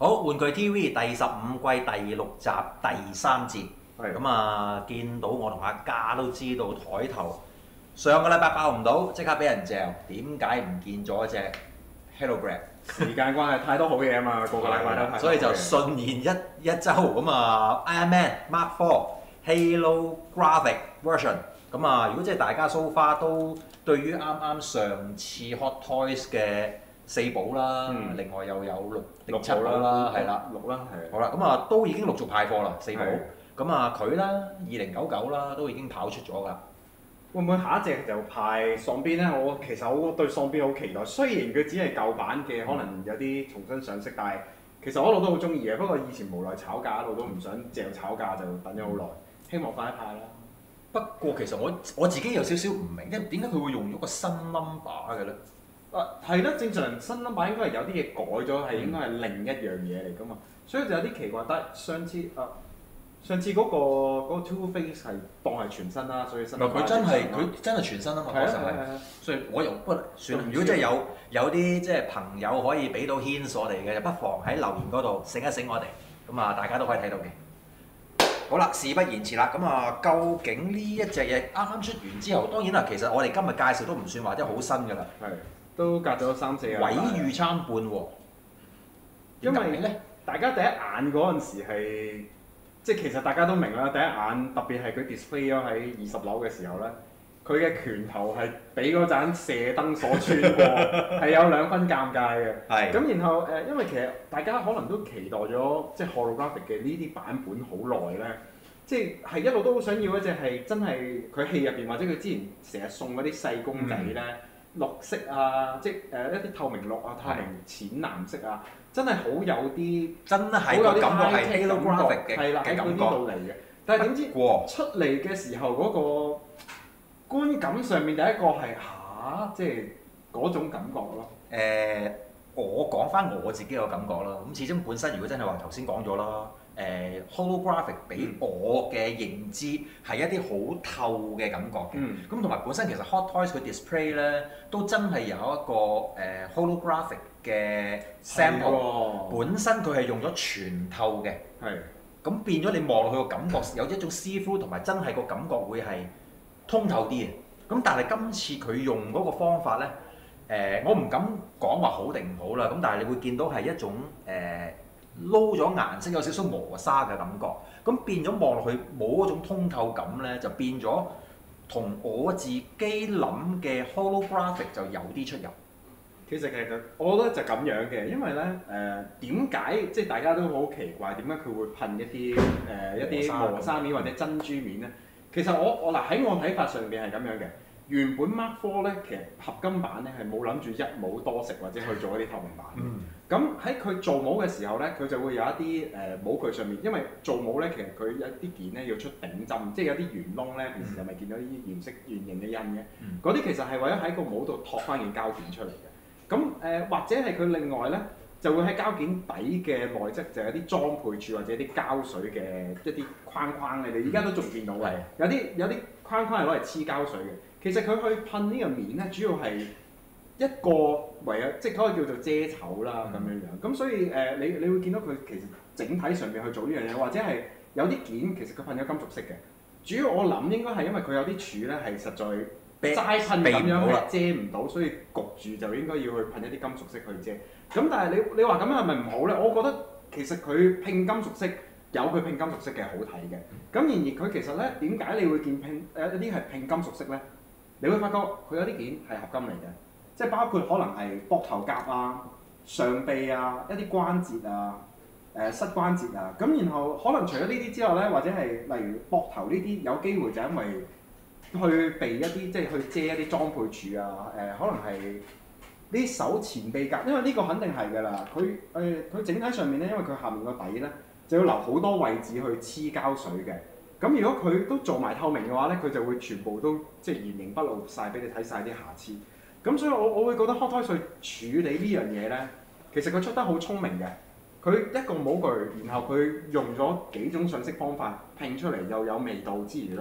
好，玩具 TV 第15季第6集第3節。 係咁啊，見到我同阿嘉都知道台頭上個禮拜爆唔到，即刻俾人嚼。點解唔見咗隻 Hologram？ 時間關係太多好嘢啊嘛，個禮拜都係， 所以就順延一週咁啊 Iron Man Mark 4 Halo Graphic Version。咁啊，如果即係大家 so far 都對於啱啱上次 Hot Toys 嘅4寶啦，另外又有6、7寶啦，係啦 ，6啦，係。 好啦，咁啊都已經陸續派貨啦，4寶。 係咁啊佢啦，2099啦，都已經跑出咗㗎。 會唔會下一隻就派喪邊咧？其實我對喪邊好期待，雖然佢只係舊版嘅，可能有啲重新上色，但係其實我一路都好中意嘅。不過以前無奈炒價，一路都唔想借炒價，就等咗好耐。希望快啲派啦。 不過其實我自己有少少唔明，因為點解佢會用咗個新 number 嘅咧？ 係啦，正常新 number 應該係有啲嘢改咗，係應該係另一樣嘢嚟噶嘛，所以就有啲奇怪。但係上次嗰個 Two Face 係當係全新啦，所以新。 佢真係全新啊嘛，確實係。所以我又不算啦。如果真係有啲即係朋友可以俾到 hint 我哋嘅，就不妨喺留言嗰度醒一醒我哋，咁啊大家都可以睇到嘅。好啦，事不宜遲啦，咁啊究竟呢一隻嘢啱啱出完之後，當然啦，其實我哋今日介紹都唔算話即係好新㗎啦。 係。都隔咗3、4日。 毀譽參半喎。 因為咧，大家第一眼嗰陣時係，即係其實大家都明啦。第一眼特別係佢 display 咗喺20樓嘅時候咧，佢嘅拳頭係俾嗰盞射燈所穿過，係有2分尷尬嘅。 係。 咁然後因為其實大家可能都期待咗即係 holographic 嘅呢啲版本好耐咧，即係一路都好想要一隻係真係佢戲入邊或者佢之前成日送嗰啲細公仔咧。綠色啊，即係一啲透明綠啊、透明淺藍色啊，真係好有啲， 真係個感覺係 Holographic 嘅感覺嚟嘅。但係點知出嚟嘅時候嗰個觀感上面第一個係即係嗰種感覺咯。 我講翻我自己個感覺啦。咁始終本身如果真係話頭先講咗啦。Holographic 俾我嘅認知係一啲好透嘅感覺嘅，咁同埋本身其實 Hot Toys 佢 display 咧都真係有一個Holographic 嘅 sample，本身佢係用咗全透嘅，咁變咗你望落去個感覺有一種 see through 同埋真係個感覺會係通透啲嘅，咁但係今次佢用嗰個方法咧，我唔敢講話好定唔好啦，咁但係你會見到係一種撈咗顏色有少少磨砂嘅感覺，咁變咗望落去冇嗰種通透感咧，就變咗同我自己諗嘅 Holographic 就有啲出入。 其實我覺得就咁樣嘅，因為咧點解即係大家都好奇怪點解佢會噴一啲磨砂面或者珍珠面咧？其實我嗱喺我睇法上邊係咁樣嘅。原本 Mark 4咧，其實合金版咧係冇諗住一帽多食或者去做一啲透明版嘅。咁喺佢做帽嘅時候咧，佢就會有一啲帽具上面，因為做帽咧其實佢有啲件咧要出頂針，即係有啲圓窿咧，平時就咪見到啲圓形嘅印嘅。嗰啲其實係為咗喺個帽度托翻件膠件出嚟嘅。咁或者係佢另外咧，就會喺膠件底嘅內側就有啲裝配處或者啲膠水嘅一啲框框，你哋而家都仲見到嘅。有啲框框係攞嚟黐膠水嘅。其實佢去噴呢個面咧，主要係一個唯有即係可以叫做遮醜啦咁樣樣。咁所以你會見到佢其實整體上面去做呢樣嘢，或者係有啲件其實佢噴咗金屬色嘅。主要我諗應該係因為佢有啲柱咧係實在齋噴咁樣係遮唔到，所以焗住就應該要去噴一啲金屬色去遮。咁但係你話咁樣係咪唔好咧？我覺得其實佢拼金屬色。有佢拼金屬色嘅好睇嘅，咁然而佢其實咧點解你會見一啲係拼金屬色咧？你會發覺佢有啲件係合金嚟嘅，即係包括可能係膊頭甲啊、上臂啊、一啲關節啊、膝關節啊，咁然後可能除咗呢啲之外咧，或者係例如膊頭呢啲有機會就因為去避一啲即係去遮一啲裝配處啊，可能係呢手前臂甲，因為呢個肯定係㗎啦。佢整體上面咧，因為佢下面個底咧。就要留好多位置去黐膠水嘅，咁如果佢都做埋透明嘅話咧，佢就會全部都即係原形畢露晒俾你睇晒啲瑕疵。咁所以我會覺得 Hot Toys 去處理呢樣嘢咧，其實佢出得好聰明嘅。佢一個模具，然後佢用咗幾種上色方法拼出嚟，又有味道之餘咧，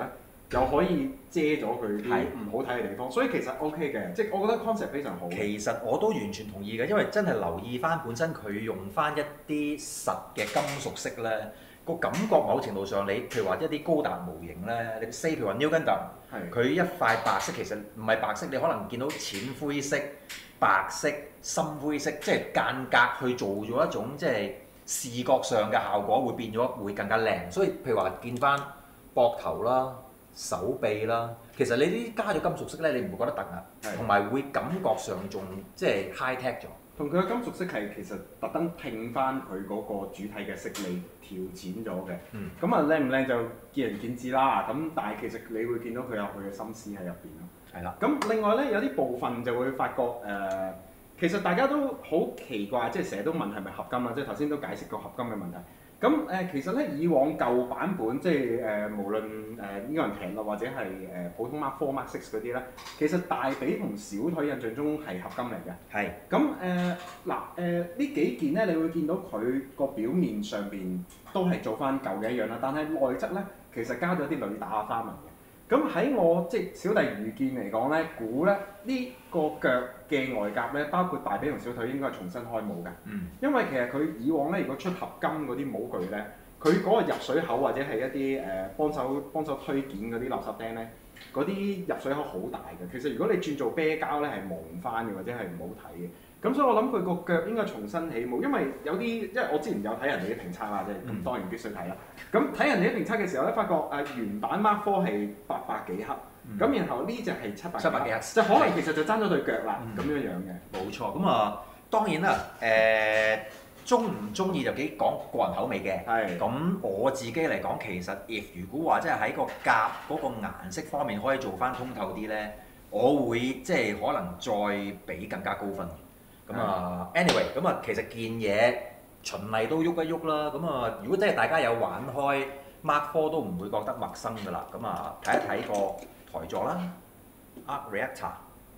又可以遮咗佢啲唔好睇嘅地方，所以其實 OK 嘅，即係我覺得 concept 非常好。 其實我都完全同意嘅，因為真係留意翻本身佢用翻一啲實嘅金屬色咧，個感覺某程度上你譬如話一啲高達模型咧，你 say 譬如話 New Gundam，佢一塊白色其實唔係白色，你可能見到淺灰色、白色、深灰色，即係間隔去做咗一種即係視覺上嘅效果，會變咗會更加靚。所以譬如話見翻膊頭啦、手臂啦，其實你呢啲加咗金屬色咧，你唔會覺得突兀，同埋會感覺上仲即係 high tech 咗。 同佢嘅金屬色係其實特登拼翻佢嗰個主體嘅色嚟調淺咗嘅。咁啊靚唔靚就見仁見智啦。咁但係其實你會見到佢有佢嘅心思喺入邊咯。 係啦。 咁另外咧有啲部分就會發覺其實大家都好奇怪，即係成日都問係咪合金啊？即係頭先都解釋過合金嘅問題。咁其實咧以往舊版本即係無論英國人騎落或者係普通 Mark 4、Mark 6嗰啲咧，其實大髀同小腿印象中係合金嚟嘅。係。咁呢幾件咧，你會見到佢個表面上邊都係做翻舊嘅一樣啦，但係內側咧其實加咗啲鋁打花紋嘅。咁喺我即係小弟愚見嚟講咧，估咧呢個腳嘅外甲咧，包括大髀同小腿應該係重新開模嘅。因為其實佢以往咧，如果出合金嗰啲模具咧，佢嗰個入水口或者係一啲幫手推件嗰啲垃圾釘咧，嗰啲入水口好大嘅。其實如果你轉做啤膠咧，係磨唔翻嘅，或者係唔好睇嘅。咁所以我諗佢個腳應該重新起模，因為因為我之前有睇人哋啲評測啦，即係咁當然必須睇啦。咁睇人哋啲評測嘅時候咧，發覺原版 Mark 4係800幾克，咁然後呢隻係700幾克，就可能其實就爭咗對腳啦，咁樣樣嘅。 冇錯，咁啊當然啦，中唔中意就幾講個人口味嘅。係。咁我自己嚟講，其實如果話即係喺個甲嗰個顏色方面可以做翻通透啲咧，我會即係可能再俾更加高分。咁anyway，咁其實件嘢循例都喐一喐啦。咁如果真係大家有玩開 Mark 4都唔會覺得陌生㗎啦。咁睇一睇個台座啦 ，Arc Reactor，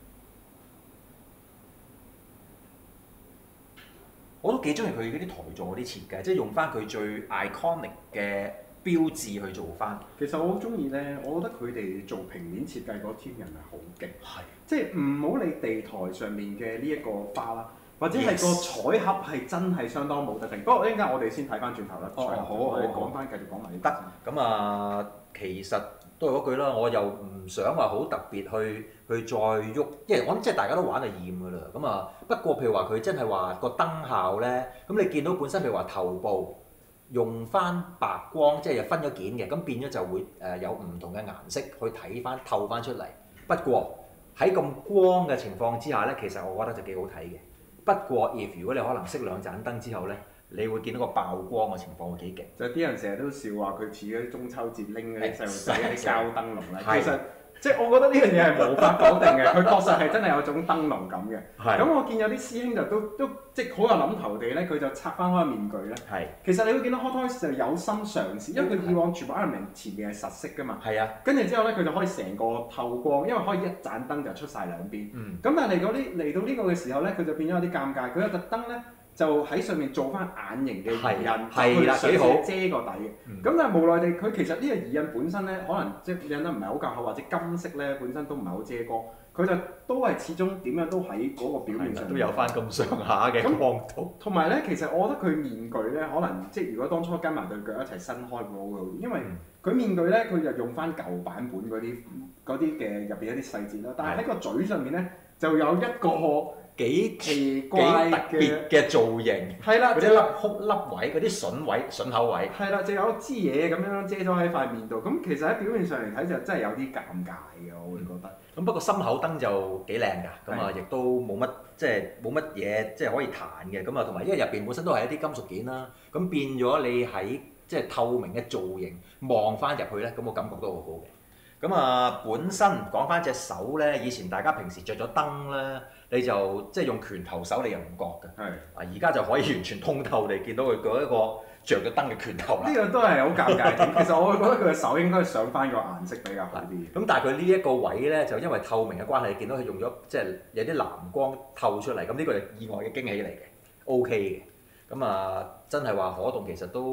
我都幾中意佢嗰啲台座嗰啲設計，即係用翻佢最 iconic 嘅標誌去做翻。 其實我好中意咧，我覺得佢哋做平面設計嗰 team 人係好勁。係。即係唔好理地台上面嘅呢一個花啦，或者係個彩盒係真係相當冇得定。不過一陣間我哋先睇翻轉頭啦。好，我哋講翻繼續講埋呢啲。 得。咁其實都係嗰句啦，我又唔想話好特別去再喐，因為我諗即係大家都玩就厭㗎啦。不過譬如話佢真係話個燈效咧，咁你見到本身譬如話頭部用翻白光，即係又分咗件嘅，咁變咗就會有唔同嘅顏色去睇翻透翻出嚟。不過喺咁光嘅情況之下咧，其實我覺得就幾好睇嘅。不過如果你可能熄兩盞燈之後咧，你會見到個爆光嘅情況會幾勁。 就啲人成日都笑話佢似嗰啲中秋節拎嗰啲細路仔嗰啲膠燈籠咧。其實即係我覺得呢樣嘢係無法否定嘅，佢確實係真係有種燈籠感嘅。咁我見有啲師兄就都即係好有諗頭地咧，佢就拆翻開個面具咧。其實你會見到 Hot Toys 就有心嘗試，因為佢以往全部 Iron Man 前面係實色㗎嘛。跟住之後咧，佢就可以成個透光，因為可以一盞燈就出晒兩邊。咁但係嚟到呢個嘅時候咧，佢就變咗有啲尷尬。佢有特登咧就喺上面做翻眼型嘅疑印，就去嘗試遮個底嘅。咁但係無奈地，佢其實呢個疑印本身咧，可能即係印得唔係好夠厚，或者金色咧本身都唔係好遮光。佢就都係始終點樣都喺嗰個表面上都有翻咁上下嘅光度。 同埋咧，其實我覺得佢面具咧，可能即係如果當初跟埋對腳一齊新開會好好，因為佢面具咧，佢就用翻舊版本嗰啲嘅入邊一啲細節啦。但係喺個嘴上面咧，就有一個幾奇怪特別嘅造型。 係啦， 嗰啲粒位、嗰啲筍口位。 係啦，就有支嘢咁樣遮咗喺塊面度。咁其實喺表面上嚟睇就真係有啲尷尬嘅，我會覺得。 咁不過心口燈就幾靚㗎，咁亦都冇乜嘢即係可以彈嘅，咁同埋因為入邊本身都係一啲金屬件啦，咁變咗你喺即係透明嘅造型望翻入去咧，咁我感覺都好好嘅。咁本身講翻隻手咧，以前大家平時着咗燈咧，你就即係用拳頭手你又唔覺嘅，而家就可以完全通透地見到佢嗰一個着咗燈嘅拳頭啦。 呢個都係好尷尬嘅。其實我會覺得佢嘅手應該上翻個顏色比較好啲。 咁但係佢呢一個位咧，就因為透明嘅關係，見到佢用咗即係有啲藍光透出嚟，咁呢個係意外嘅驚喜嚟嘅 ，OK 嘅。咁真係話可動其實都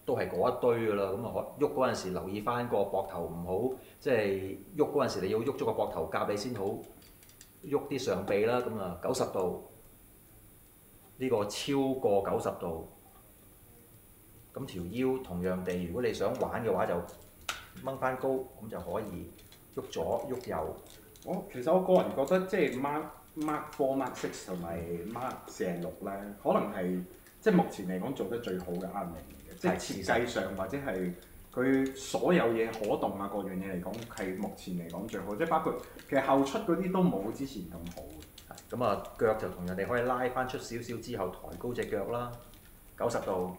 都係嗰一堆㗎啦。咁啊喐嗰陣時留意翻個膊頭唔好，即係喐嗰陣時你要喐咗個膊頭夾你先好喐啲上臂啦。咁啊90度，呢個超過90度。咁條腰同樣地，如果你想玩嘅話就掹翻高，咁就可以喐左喐右。 其實我個人覺得即係 Mark 4、Mark 6同埋 Mark 46咧，可能係即係目前嚟講做得最好嘅 Arm 嚟嘅，即係設計上或者係佢所有嘢可動啊各樣嘢嚟講係目前嚟講最好，即係包括其實後出嗰啲都冇之前咁好。 咁啊腳就同樣地可以拉翻出少少之後抬高隻腳啦，90度。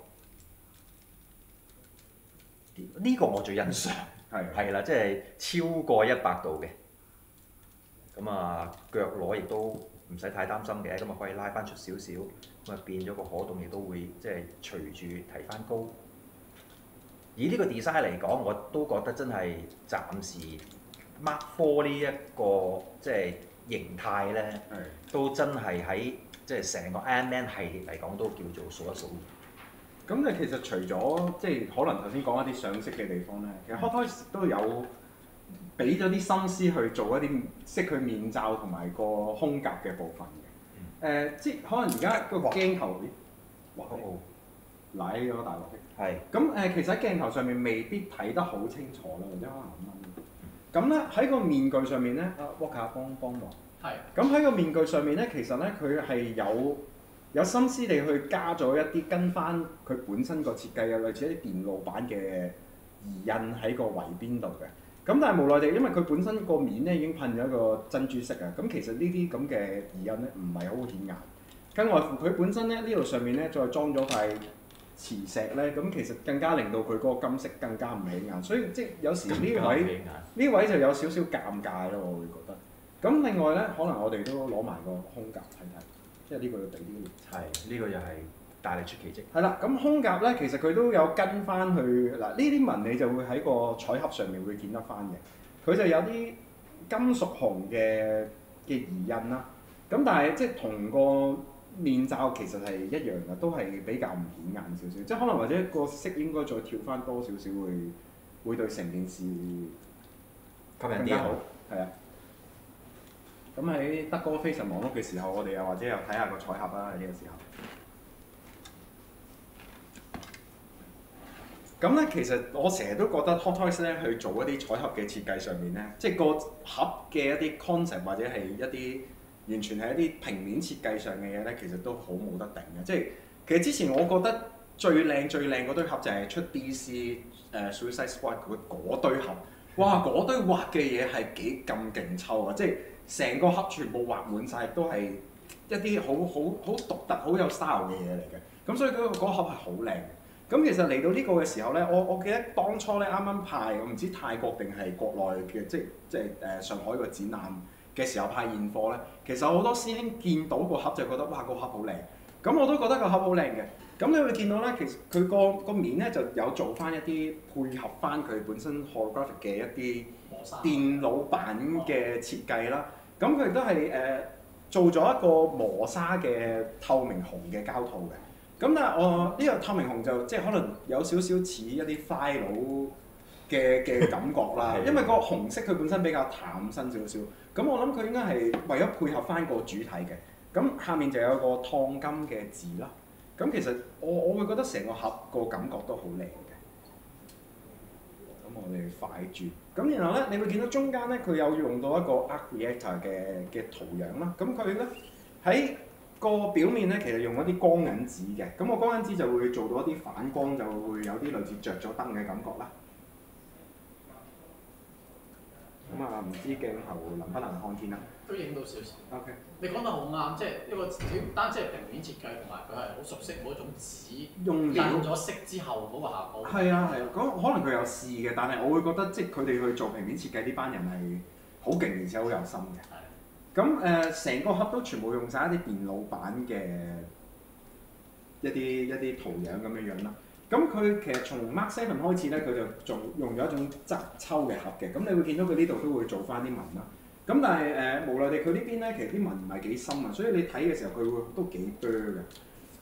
呢個我最欣賞，係啦，即係超過100度嘅。咁啊腳攞亦都唔使太擔心嘅，咁啊可以拉翻出少少，咁啊變咗個可動亦都會即係隨住提翻高。以呢個 design 嚟講，我都覺得真係暫時 Mark 4呢一個即係形態咧，都真係喺即係成個 Ironman 系列嚟講都叫做數一數二。 咁其實除咗即係可能頭先講一啲上色嘅地方咧，其實 Hot Toys 都有俾咗啲心思去做一啲識佢面罩同埋個胸甲嘅部分嘅。即係可能而家個鏡頭，哇！舐咗大陸的。係。咁其實喺鏡頭上面未必睇得好清楚啦，或者可能咁咧喺個面具上面咧，Walker 幫忙。係。咁喺個面具上面咧，其實咧佢係有心思地去加咗一啲跟翻佢本身個設計嘅類似一啲電路板嘅移印喺個圍邊度嘅。咁但係無奈地，因為佢本身個面咧已經噴咗一個珍珠色啊，咁其實呢啲咁嘅移印咧唔係好顯眼。更外乎佢本身咧呢度上面咧再裝咗塊磁石咧，咁其實更加令到佢嗰個金色更加唔起眼。所以即係有時呢位就有少少尷尬咯，我會覺得。咁另外咧，可能我哋都攞埋個胸甲睇睇。即係呢個要俾啲， 係呢個又係大力出奇蹟。 係啦，咁胸甲咧，其實佢都有跟翻去嗱，呢啲紋你就會喺個彩盒上面會見得翻嘅。佢就有啲金屬紅嘅移印啦。咁但係即係同個面罩其實係一樣嘅，都係比較唔顯眼少少。即係可能或者個色應該再跳翻多少少會對成件事吸引啲好。 係啊。咁喺德哥非常忙碌嘅時候，我哋又或者又睇下個彩盒啦。喺呢個時候，咁咧其實我成日都覺得 Hot Toys 咧去做一啲彩盒嘅設計上面咧，即係個盒嘅一啲 concept 或者係一啲完全係一啲平面設計上嘅嘢咧，其實都好冇得頂嘅。即係其實之前我覺得最靚嗰堆盒就係出 DC Suicide Squad 嗰堆盒，哇！嗰堆畫嘅嘢係幾咁勁抽啊！即係成個盒全部畫滿晒，都係一啲好獨特、好有 style 嘅嘢嚟嘅。咁所以嗰盒係好靚嘅。咁其實嚟到呢個嘅時候咧，我記得當初咧啱啱派，我唔知泰國定係國內嘅，即係上海個展覽嘅時候派現貨咧。其實好多師兄見到個盒就覺得哇，個盒好靚。咁我都覺得個盒好靚嘅。咁你會見到咧，其實佢個面咧就有做翻一啲配合翻佢本身 holographic 嘅一啲電腦版嘅設計啦。咁佢亦都係做咗一個磨砂嘅透明紅嘅膠套嘅。咁但係我呢個透明紅就即係可能有少少似一啲 file 嘅感覺啦。因為個紅色佢本身比較淡身少少。咁我諗佢應該係為咗配合翻個主體嘅。咁下面就有個燙金嘅字啦。咁其實我會覺得成個盒個感覺都好靚嘅。咁我哋快轉。咁然後咧，你會見到中間咧，佢有用到一個 Arc Reactor 嘅圖樣啦。咁佢咧喺個表面咧，其實用一啲光銀紙嘅。咁個光銀紙就會做到一啲反光，就會有啲類似着咗燈嘅感覺啦。咁啊，唔知鏡頭能不能看見啦？ 都影到少少。 OK。 你講得好啱，即係一個單即係平面設計，同埋佢係好熟悉嗰種紙用印咗色之後嗰個效果。 係啊係啊，咁可能佢有試嘅，但係我會覺得即係佢哋去做平面設計呢班人係好勁，而且好有心嘅。係。咁成個盒都全部用晒一啲電腦版嘅一啲圖樣咁樣樣啦。咁佢其實從 Mark 7開始咧，佢就仲用咗一種側抽嘅盒嘅。咁你會見到佢呢度都會做翻啲紋啦。咁但係無奈地佢呢邊咧，其實啲紋唔係幾深啊，所以你睇嘅時候佢會都幾 blur 嘅。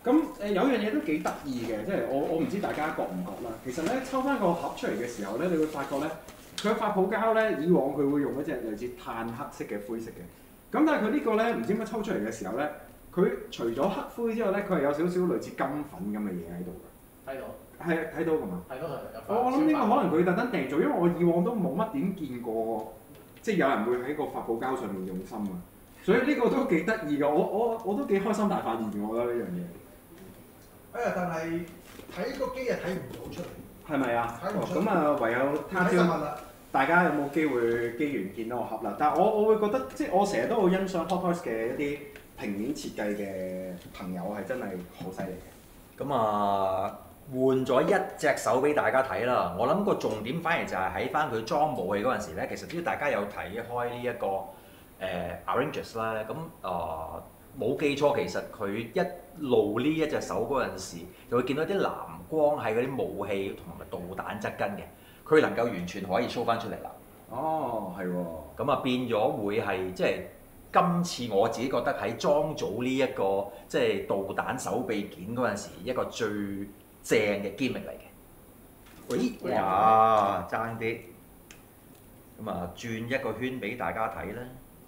咁有樣嘢都幾得意嘅，即係我唔知大家覺唔覺啦。其實咧抽翻個盒出嚟嘅時候咧，你會發覺咧，佢嘅發泡膠咧，以往佢會用一隻類似炭黑色嘅灰色嘅。咁但係佢呢個咧，唔知點解抽出嚟嘅時候咧，佢除咗黑灰之外咧，佢係有少少類似金粉咁嘅嘢喺度㗎。 睇到。 係睇到㗎嘛？ 睇到係。 我諗呢個可能佢特登訂做，因為我以往都冇乜點見過，即係有人會喺個發泡膠上面用心啊。所以呢個都幾得意㗎，我都幾開心大發現，我覺得呢樣嘢。 但係睇個機係睇唔到出嚟。係咪啊？ 睇唔出。 咁啊，唯有他朝大家有冇機會機緣見到個盒啦？但係我會覺得，即係我成日都好欣賞 Hot Toys 嘅一啲平面設計嘅朋友係真係好犀利嘅。 咁啊，換咗一隻手俾大家睇啦。我諗個重點反而就係喺翻佢裝武器嗰陣時咧，其實只要大家有睇開呢一個Avengers 啦，咁冇記錯，其實佢一露呢一隻手嗰陣時，就會見到啲藍光喺嗰啲武器同埋導彈側跟嘅，佢能夠完全可以 show 翻出嚟啦。 哦，係喎。 咁啊變咗會係即係今次我自己覺得喺裝組呢一個即係導彈手臂件嗰陣時，一個最正嘅 gimmick 嚟嘅。喂，哇，爭啲。咁啊，轉一個圈俾大家睇啦。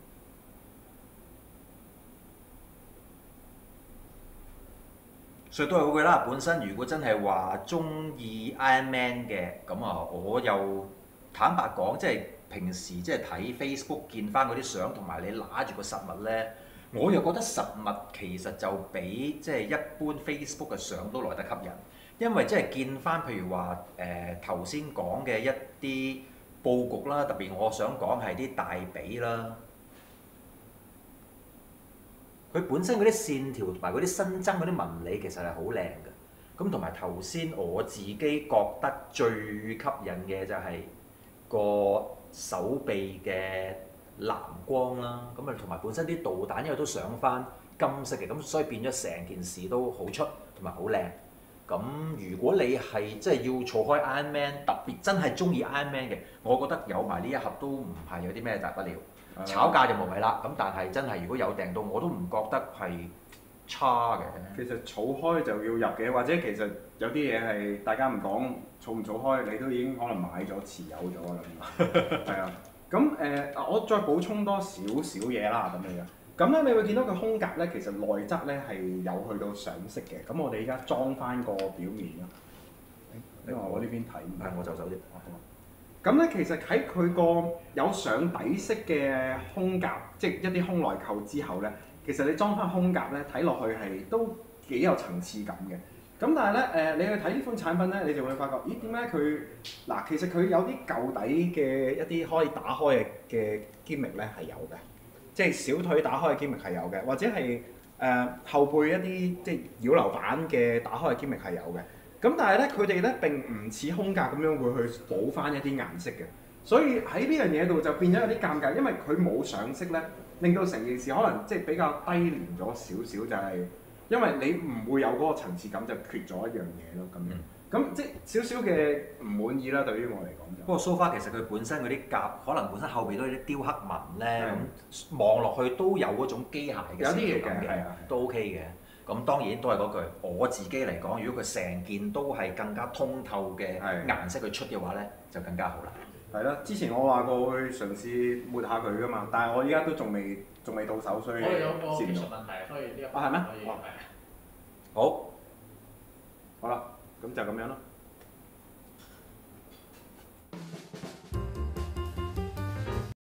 所以都係嗰句啦，本身如果真係話中意 Iron Man 嘅，咁啊我又坦白講，即係平時即係睇 Facebook 見翻嗰啲相，同埋你揦住個實物咧，我又覺得實物其實就比即係一般 Facebook 嘅相都來得吸引，因為即係見翻譬如話頭先講嘅一啲佈局啦，特別我想講係啲大髀啦。佢本身嗰啲線條同埋嗰啲新增嗰啲紋理其實係好靚嘅，咁同埋頭先我自己覺得最吸引嘅就係個手臂嘅藍光啦，咁啊同埋本身啲導彈因為都上翻金色嘅，咁所以變咗成件事都好出同埋好靚。咁如果你係即係要儲開 Iron Man， 特別真係中意 Iron Man 嘅，我覺得有埋呢一盒都唔係有啲咩大不了。炒價就無謂啦，咁但係真係如果有訂到，我都唔覺得係差嘅。 其實儲開就要入嘅，或者其實有啲嘢係大家唔講，儲唔儲開，你都已經可能買咗持有咗啦。係啊，咁我再補充多少少嘢啦，咁樣。咁咧，你會見到個胸甲咧，其實內側咧係有去到上色嘅。咁我哋而家裝翻個表面啦。因為我呢邊睇唔係， 我就手啲。 咁咧，其實喺佢個有上底色嘅胸甲，即係一啲胸內扣之後咧，其實你裝翻胸甲咧，睇落去係都幾有層次感嘅。咁但係咧，你去睇呢款產品咧，你就會發覺，咦點解佢嗱，其實佢有啲舊底嘅一啲可以打開嘅 gimmick 咧係有嘅，即係小腿打開嘅 gimmick 係有嘅，或者係後背一啲即係擾流板嘅打開嘅 gimmick 係有嘅。咁但係咧，佢哋咧並唔似胸甲咁樣會去補翻一啲顏色嘅，所以喺呢樣嘢度就變咗有啲尷尬，因為佢冇上色咧，令到成件事可能即係比較低廉咗少少，就係因為你唔會有嗰個層次感，就缺咗一樣嘢咯咁樣。咁即係少少嘅唔滿意啦，對於我嚟講就。 不過 so far 其實佢本身嗰啲甲，可能本身後邊都有啲雕刻紋咧，咁望落去都有嗰種機械嘅有啲嘢感嘅，都 OK 嘅。咁當然都係嗰句，我自己嚟講，如果佢成件都係更加通透嘅顏色去出嘅話咧，就更加好啦。 係啦，之前我話過會嘗試抹下佢噶嘛，但係我依家都仲未到手，所以我哋有個技術問題，所以呢一係咩？ 好， 好啦，咁就咁樣咯。